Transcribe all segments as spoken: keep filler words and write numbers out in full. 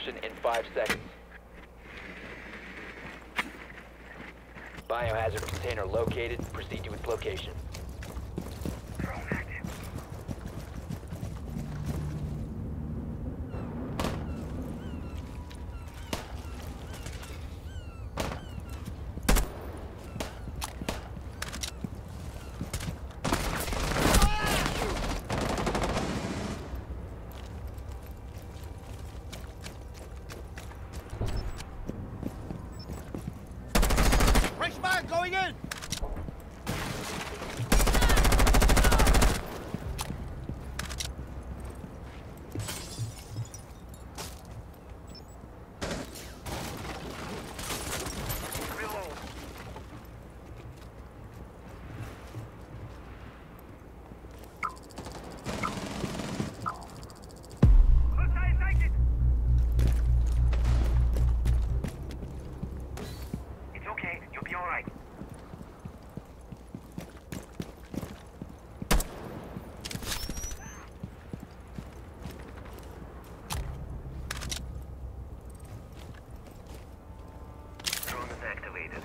insertion in five seconds. Biohazard container located. Proceed to its location. Going in! It's okay, you'll be alright. Drone is activated.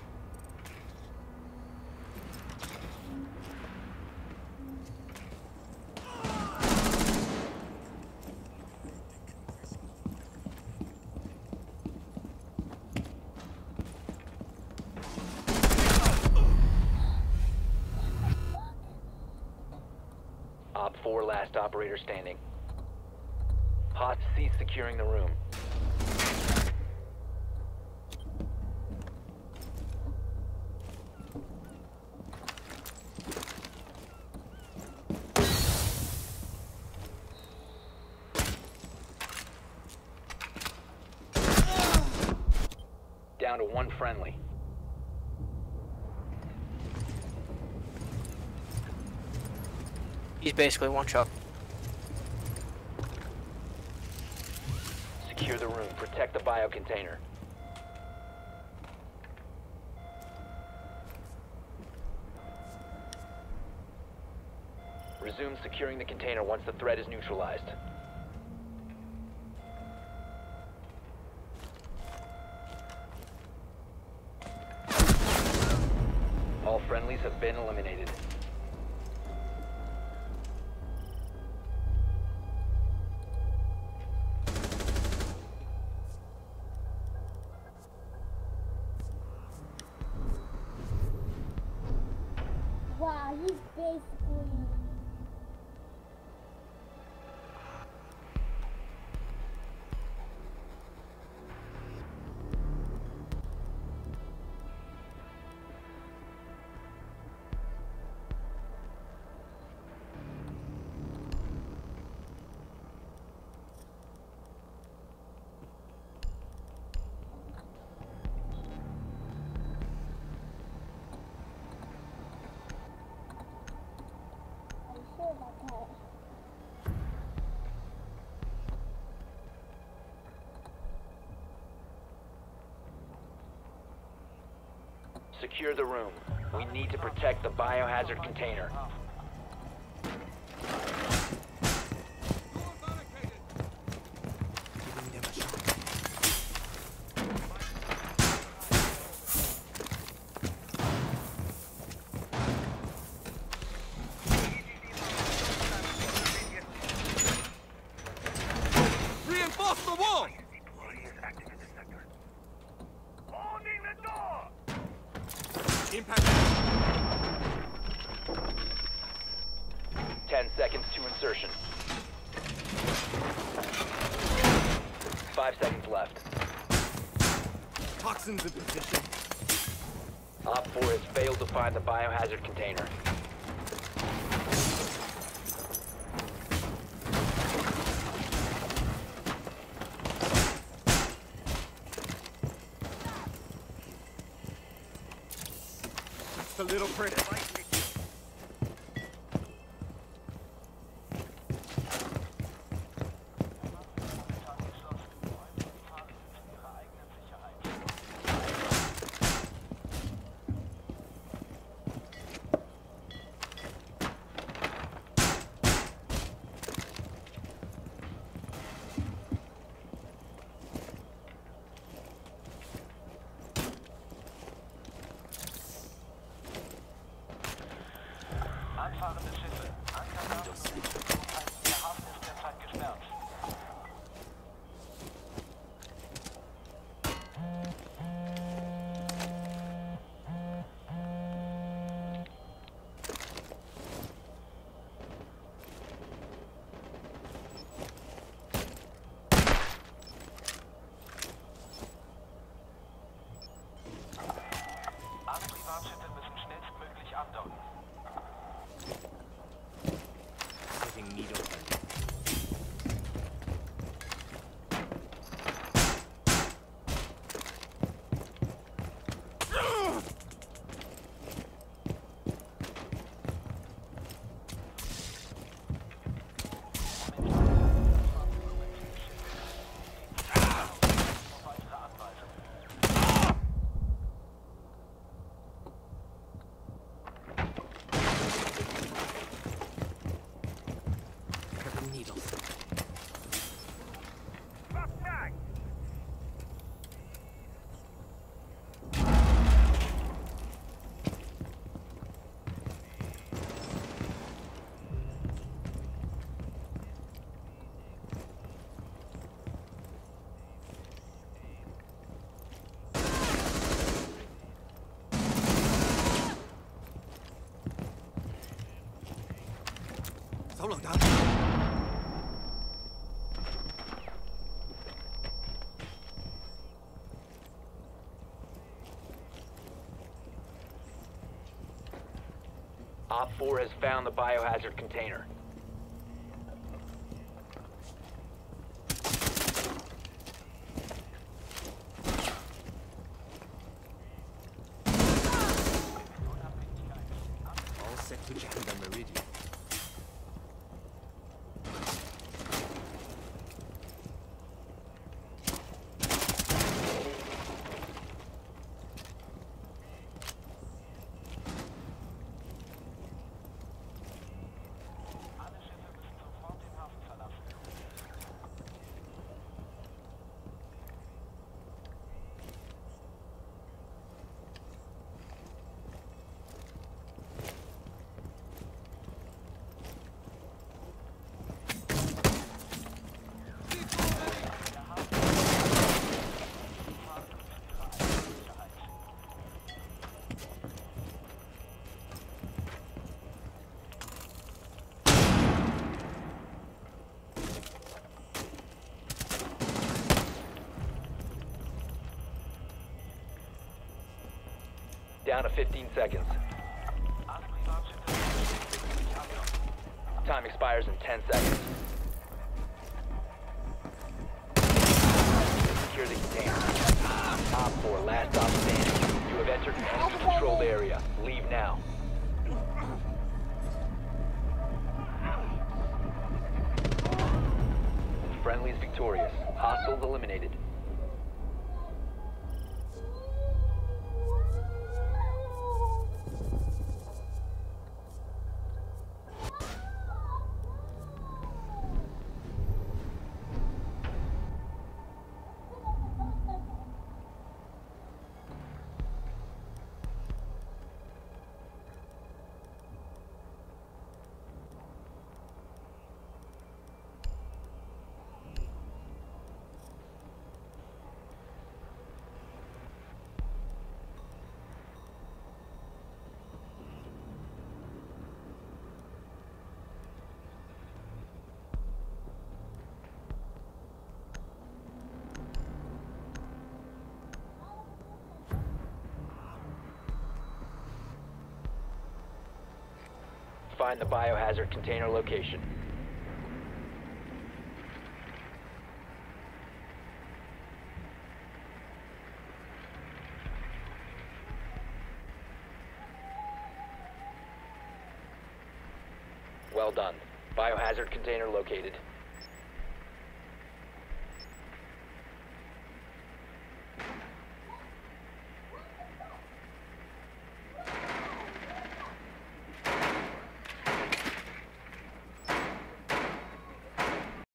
Op four, last operator standing. Hot cease securing the room. Down to one friendly. He's basically one shot. Secure the room. Protect the bio container. Resume securing the container once the threat is neutralized. All friendlies have been eliminated. Wow, he's basically... I'm sure about that. Secure the room. We need to protect the biohazard container. Reinforce the wall! Employee is active in this sector. Opening the door! Impact. Ten seconds to insertion. Five seconds left. Toxins in position. Op four has failed to find the biohazard container. It's a little pretty. Solo down. Op four has found the biohazard container. All set to jam the meridian. Down to fifteen seconds. Time expires in ten seconds. Secure the container. Op four, last op standing. You have entered an enemy-controlled area. Leave now. Friendly's victorious. Hostiles eliminated. Find the biohazard container location. Well done. Biohazard container located.